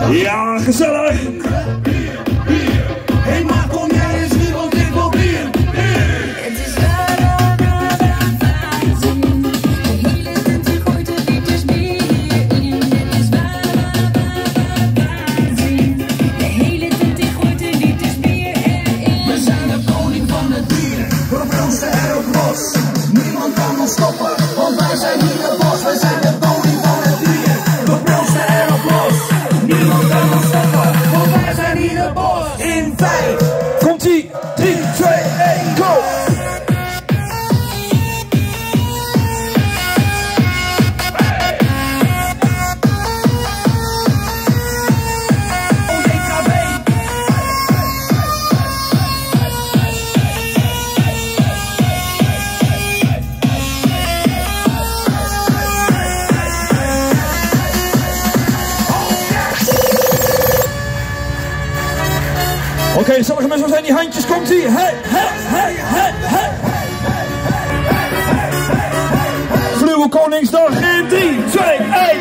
Ja, gezellig. Hey, maar kom jij eens hier, want ik wil bier. Het is waanzin. De hele tent die gooit er liters bier in. Het is waanzin. De hele tent die gooit er liters bier erin. We zijn de koning van het bier. We proosten erop los. Niemand kan ons stoppen, want wij zijn hier de bos. Wij zijn de koning van het bier. We proosten erop los. Niemand kan ons stoppen, want wij zijn hier de bos. In 5. Komt-ie. 3, 2, 1, go. Oké, sommige mensen zijn die handjes, komt-ie. Hey, hey, hey, hey, hey. Fluwe Koningsdag in 3, 2, 1.